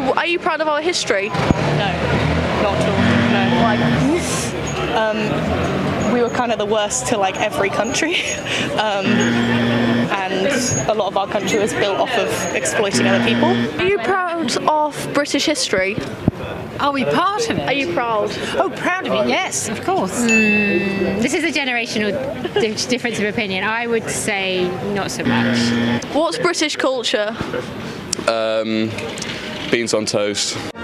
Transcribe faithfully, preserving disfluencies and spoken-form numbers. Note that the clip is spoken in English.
are you proud of our history? No, not at all. No. Like, um, we were kind of the worst to like every country, um, and a lot of our country was built off of exploiting other people. Are you proud of British history? Are we part of it? Are you proud? Oh, proud of it, yes, of course. Mm, this is a generational di difference of opinion. I would say not so much. What's British culture? Um, beans on toast.